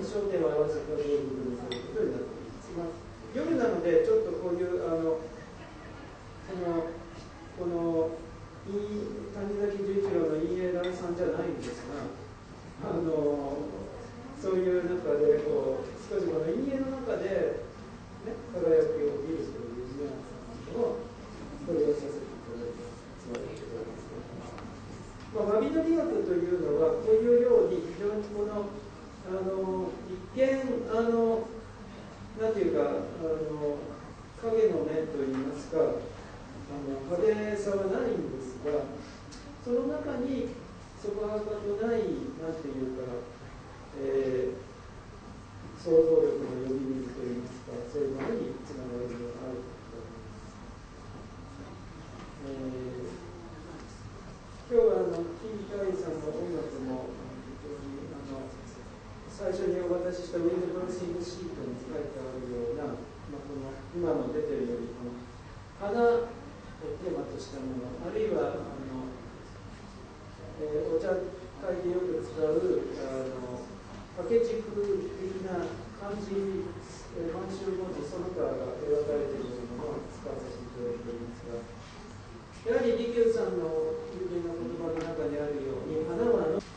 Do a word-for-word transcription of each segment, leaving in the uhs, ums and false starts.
焦点を合わせた道具にすることになっています。まあ、夜なのでちょっとこういうあのそのこの谷崎十一郎の陰影乱散じゃないんですが、あのそういう中でこう少しこの陰影の中で、ね、輝きを見るというニュアンスをこれをさせていただいてつまりでございます。まあ、詫びの理学というのはこういうように非常にこのあの一見あのなんていうかあの影の面といいますかあの派手さはないんですが、その中にそこはかとないなんていうか、えー、想像力の呼び水といいますか、そういうものにつながるのがあると思います。えー今日はあの金海さんの音楽も非常にあの最初にお渡ししたウィンドブロッシングシートに書いてあるような、まあ、この今も出ているようにこの花をテーマとしたもの、あるいはあの、えー、お茶会でよく使うあの掛け軸的な漢字、えー、満州文字その他が描かれているものを使わせていただいておりますが、やはり利休さんの有名な言葉の中にあるように、花はの、はい、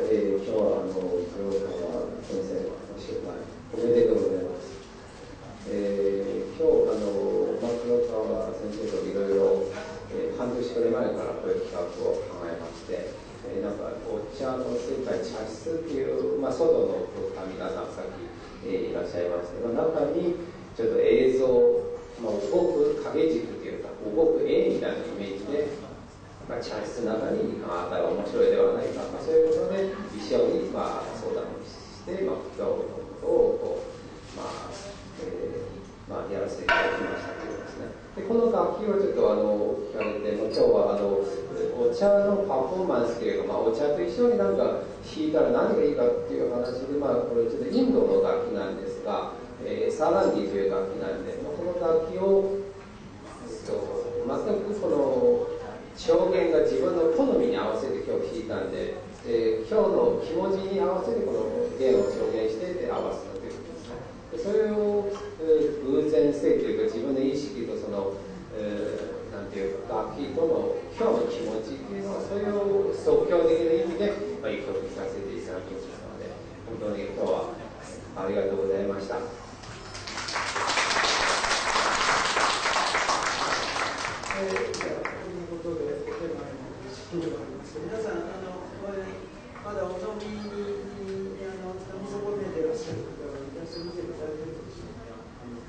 えー、今日はあの黒川先生の紹介おめでとうございます。えー、今日あの、まあ、黒川先生といろいろ、えー、半年くらい前からこういう企画を考えまして、えー、なんかお茶の世界茶室っていう、まあ、外の空間皆さんさっき、えー、いらっしゃいましたけど、中にちょっと映像まあ、動く影軸というか動く絵みたいなイメージで、まあ、茶室の中にあったら面白いではないか、まあ、そういうことで一緒に、まあ、相談をして、まあ、今日のことをこう、まあえーまあ、やらせていただきましたということですね。でこの楽器をちょっとあの聞かれて、まあ、今日はあのお茶のパフォーマンスというか、まあ、お茶と一緒になんか弾いたら何がいいかっていう話で、まあ、これちょっとインドの楽器なんですが、えー、サランギという楽器なんで、まあ、この楽器を、えっと、全くこの表現が自分の好みに合わせて今日弾いたんで、えー、今日の気持ちに合わせてこの弦を表現してで合わせたということですね。でそれを、えー、偶然性というか自分の意識とその、えー、なんていうか楽器との今日の気持ちっていうのはそれを即興的な意味で、まあ、一曲聴かせていただきましたので、本当に今日はありがとうございました。 えー、じゃあ、ということで、お手前の資金がありますけど、皆さん、あのこれまだお飲みにあの飲み損ねていらっしゃる方は、いらっしゃい見ていただいているでしょうか。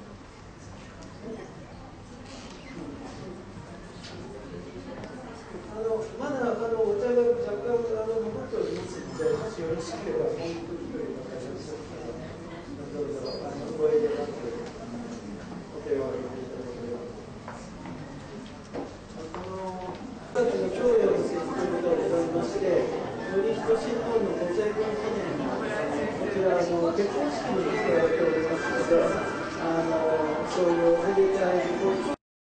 あのまだあのお茶が若干あの残っておりますので、もしよろしければ、もう一人という方がいらっしゃったら、どうぞあのご遠慮なくお手を挙げていただければ。さっきの供与の設置ということをございまして、より人新聞のご成婚記念に、こちらあの結婚式に使われておりますので、あのそういうおめでたいご